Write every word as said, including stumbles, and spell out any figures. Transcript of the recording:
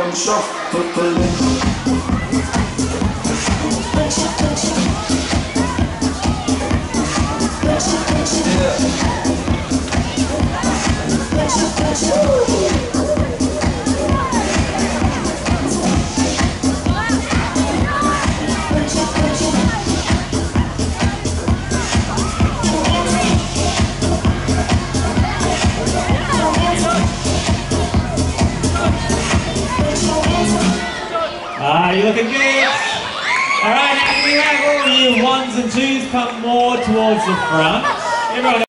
and shuffling. Ah, you're looking good. All right, now can we have all you ones and twos come more towards the front? Everyone